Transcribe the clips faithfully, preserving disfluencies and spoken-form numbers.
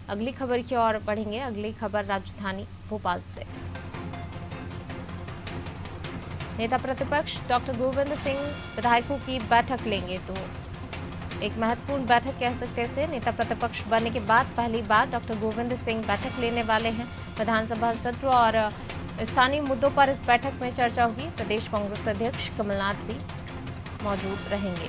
अगली खबर की ओर बढ़ेंगे। अगली खबर राजधानी भोपाल से। नेता प्रतिपक्ष डॉक्टर गोविंद सिंह विधायकों की बैठक लेंगे, तो एक महत्वपूर्ण बैठक कह सकते हैं इसे। नेता प्रतिपक्ष बनने के बाद पहली बार डॉक्टर गोविंद सिंह बैठक लेने वाले हैं। विधानसभा सत्र और स्थानीय मुद्दों पर इस बैठक में चर्चा होगी। प्रदेश कांग्रेस अध्यक्ष कमलनाथ भी मौजूद रहेंगे।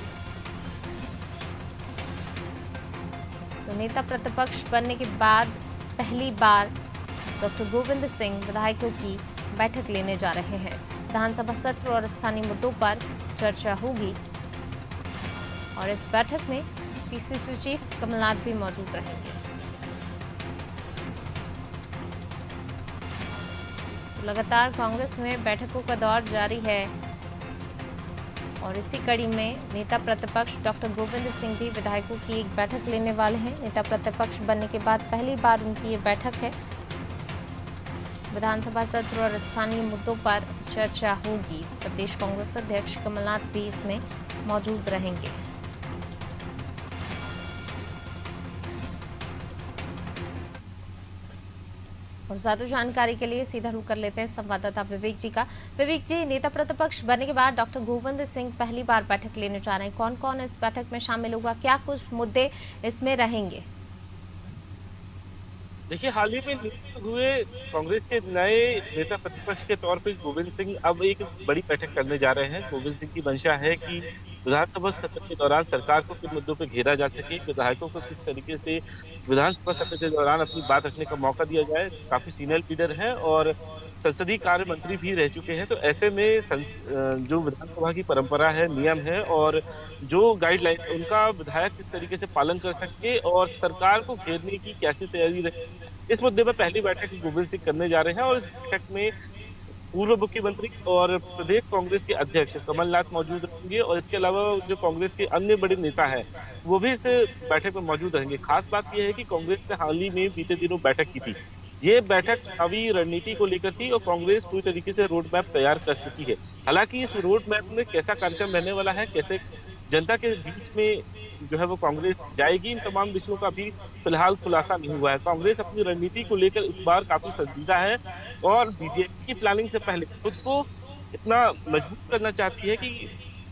तो नेता प्रतिपक्ष बनने के बाद पहली बार डॉक्टर गोविंद सिंह विधायकों की बैठक लेने जा रहे हैं। विधानसभा सत्र और स्थानीय मुद्दों पर चर्चा होगी और इस बैठक में पीसीसी चीफ कमलनाथ भी मौजूद रहेंगे। तो लगातार कांग्रेस में बैठकों का दौर जारी है और इसी कड़ी में नेता प्रतिपक्ष डॉक्टर गोविंद सिंह भी विधायकों की एक बैठक लेने वाले हैं। नेता प्रतिपक्ष बनने के बाद पहली बार उनकी ये बैठक है। विधानसभा सत्र और स्थानीय मुद्दों पर चर्चा होगी। प्रदेश कांग्रेस अध्यक्ष कमलनाथ भी इसमें मौजूद रहेंगे। और ज्यादा जानकारी के लिए सीधा रुख कर लेते हैं संवाददाता विवेक जी का। विवेक जी, नेता प्रतिपक्ष बनने के बाद डॉक्टर गोविंद सिंह पहली बार बैठक लेने जा रहे हैं। कौन कौन इस बैठक में शामिल होगा, क्या कुछ मुद्दे इसमें रहेंगे? देखिए, हाल ही में नियुक्त हुए कांग्रेस के नए नेता प्रतिपक्ष के तौर पर गोविंद सिंह अब एक बड़ी बैठक करने जा रहे हैं। गोविंद सिंह की मंशा है कि विधानसभा सत्र के दौरान सरकार को किन मुद्दों पर घेरा जा सके, विधायकों को किस तरीके से विधानसभा सत्र के दौरान अपनी बात रखने का मौका दिया जाए। काफी सीनियर लीडर हैं और संसदीय कार्य मंत्री भी रह चुके हैं। तो ऐसे में जो विधानसभा की परंपरा है, नियम है और जो गाइडलाइन, उनका विधायक किस तरीके से पालन कर सके और सरकार को घेरने की कैसी तैयारी रहे, इस मुद्दे पर पहली बैठक गोविंद सिंह करने जा रहे हैं। और इस बैठक में पूर्व मुख्यमंत्री और प्रदेश कांग्रेस के अध्यक्ष कमलनाथ मौजूद रहेंगे और इसके अलावा जो कांग्रेस के अन्य बड़े नेता हैं वो भी इस बैठक में मौजूद रहेंगे। खास बात यह है कि कांग्रेस ने हाल ही में बीते दिनों बैठक की थी। ये बैठक चुनावी रणनीति को लेकर थी और कांग्रेस पूरी तरीके से रोड मैप तैयार कर चुकी है। हालांकि इस रोड मैप में कैसा कार्यक्रम रहने वाला है, कैसे जनता के बीच में जो है वो कांग्रेस जाएगी, इन तमाम विषयों का भी फिलहाल खुलासा नहीं हुआ है। कांग्रेस अपनी रणनीति को लेकर इस बार काफी संजीदा है और बीजेपी की प्लानिंग से पहले खुद को इतना मजबूत करना चाहती है कि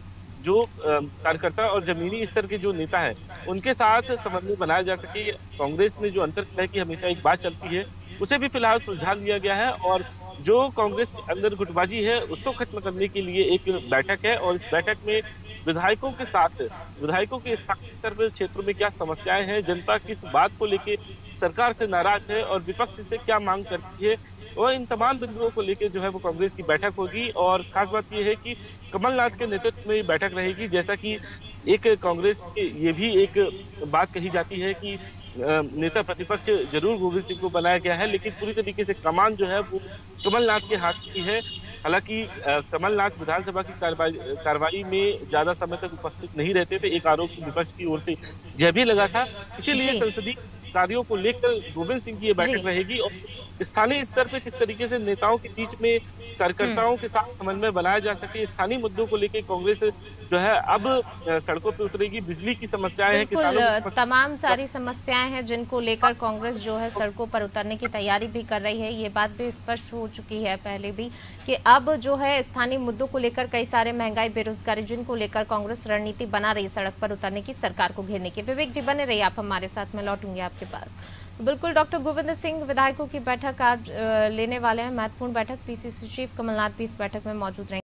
जो कार्यकर्ता और जमीनी स्तर के जो नेता हैं उनके साथ समन्वय बनाया जा सके। कांग्रेस में जो अंतर्कलह की हमेशा एक बात चलती है उसे भी फिलहाल सुलझा लिया गया है और जो कांग्रेस के अंदर गुटबाजी है उसको खत्म करने के लिए एक बैठक है। और इस बैठक में विधायकों के साथ विधायकों के स्थानीय स्तर पर क्षेत्र में क्या समस्याएं हैं, जनता किस बात को लेके सरकार से नाराज है और विपक्ष से क्या मांग करती है, और इन तमाम बिंदुओं को लेकर जो है वो कांग्रेस की बैठक होगी। और खास बात यह है कि कमलनाथ के नेतृत्व में बैठक रहेगी। जैसा कि एक कांग्रेस की ये भी एक बात कही जाती है कि नेता प्रतिपक्ष जरूर गोविंद सिंह को बनाया गया है, लेकिन पूरी तरीके से कमान जो है वो कमलनाथ के हाथ की है। हालांकि कमलनाथ विधानसभा की कार्रवाई में ज्यादा समय तक उपस्थित नहीं रहते थे, एक आरोप विपक्ष की ओर से यह भी लगा था। इसीलिए संसदीय कार्यों को लेकर गोविंद सिंह की ये बैठक रहेगी और स्थानीय स्तर पे किस तरीके से नेताओं के बीच में कार्यकर्ताओं के साथ समन्वय बनाया जा सके, स्थानीय मुद्दों को लेकर कांग्रेस जो है अब सड़कों पे उतरेगी। बिजली की समस्याएं हैं, किसानों तमाम सारी समस्याएं हैं जिनको लेकर कांग्रेस जो है सड़कों पर उतरने की तैयारी भी कर रही है। ये बात भी स्पष्ट हो चुकी है पहले भी कि अब जो है स्थानीय मुद्दों को लेकर कई सारे महंगाई, बेरोजगारी, जिनको लेकर कांग्रेस रणनीति बना रही है सड़क पर उतरने की, सरकार को घेरने की। विवेक जी बने रहिए आप हमारे साथ, में लौटूंगी आपके पास। बिल्कुल, डॉक्टर गोविंद सिंह विधायकों की बैठक आज लेने वाले हैं, महत्वपूर्ण बैठक। पीसीसी चीफ कमलनाथ भी इस बैठक में मौजूद रहेंगे।